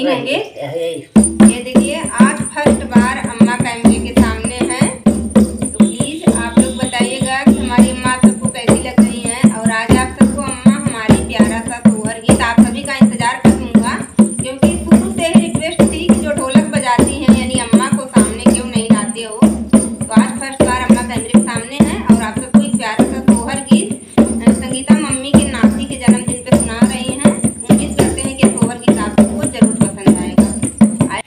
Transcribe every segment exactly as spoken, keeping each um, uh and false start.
होंगे। ये देखिए आज फर्स्ट बार अम्मा कैमरे के सामने हैं, तो प्लीज आप लोग बताइएगा कि हमारी अम्मा आप सबको कैसी लग रही हैं। और आज आप सबको अम्मा हमारी प्यारा सा सोहर गीत आप सभी का इंतजार करूंगा, क्योंकि शुरू से ही रिक्वेस्ट थी कि जो ढोलक बजाती हैं यानी अम्मा को सामने क्यों नहीं लाते हो। तो आज फर्स्ट बार अम्मा कैमरे के सामने हैं और आप सबको एक प्यारा सा सोहर गीत संगीता मम्मी के नाती के जन्मदिन पे सुना रही हैं। उम्मीद करते हैं कि सोहर गीत आप सबको जरूर पसंद आएगा।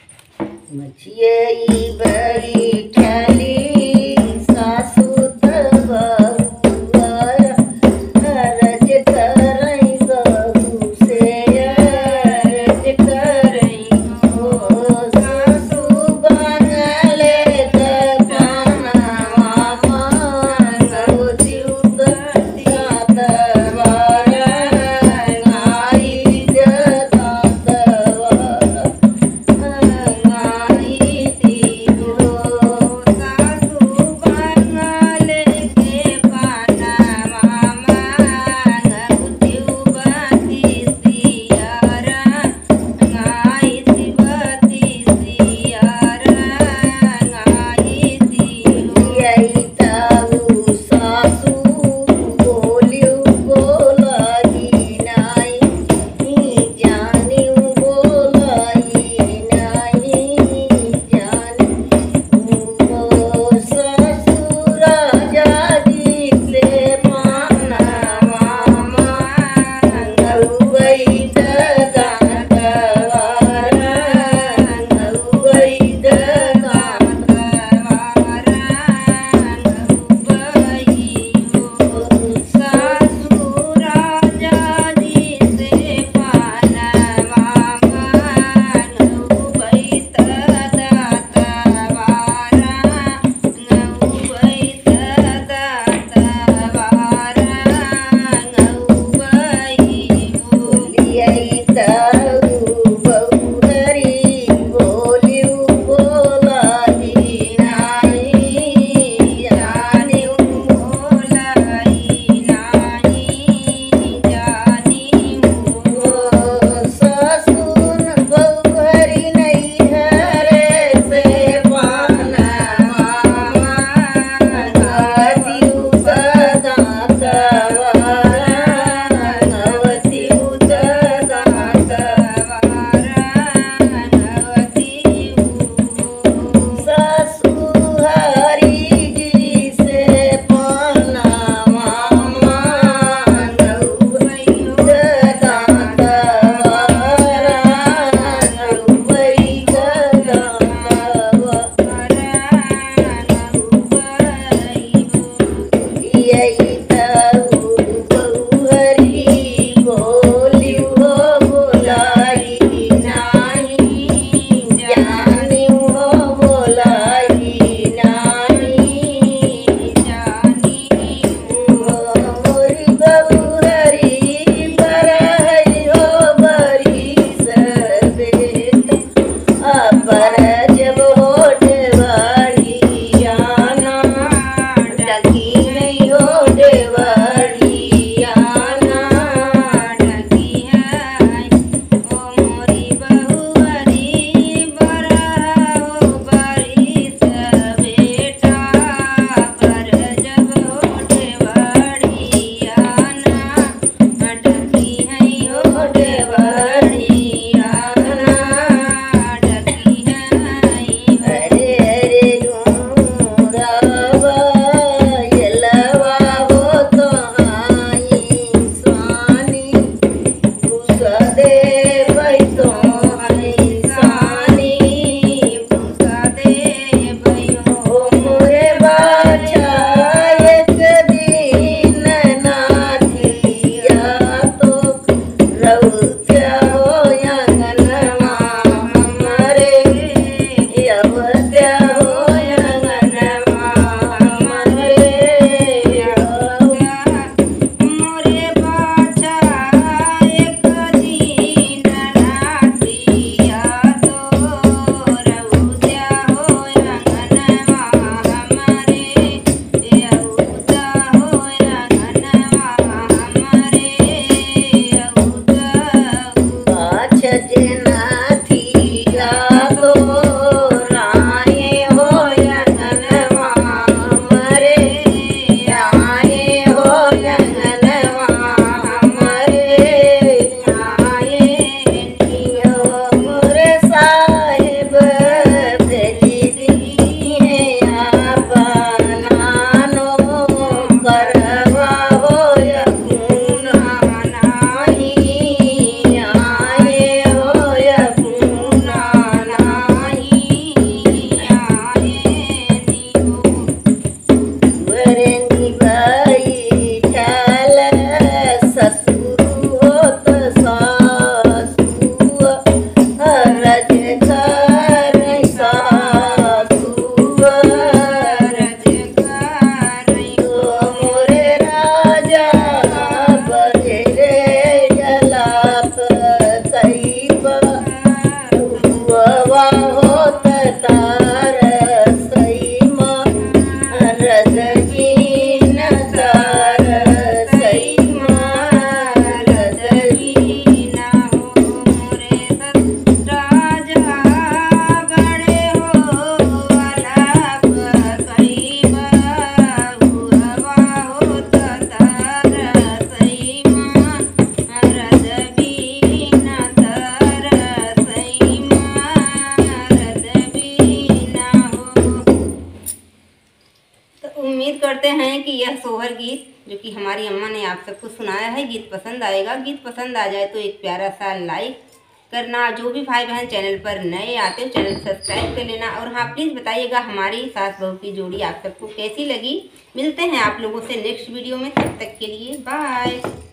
उम्मीद करते हैं कि यह सोहर गीत जो कि हमारी अम्मा ने आप सबको सुनाया है गीत पसंद आएगा। गीत पसंद आ जाए तो एक प्यारा सा लाइक करना। जो भी भाई बहन चैनल पर नए आते हो चैनल सब्सक्राइब कर लेना। और हाँ, प्लीज़ बताइएगा हमारी सास बहू की जोड़ी आप सबको कैसी लगी। मिलते हैं आप लोगों से नेक्स्ट वीडियो में, तब तक के लिए बाय।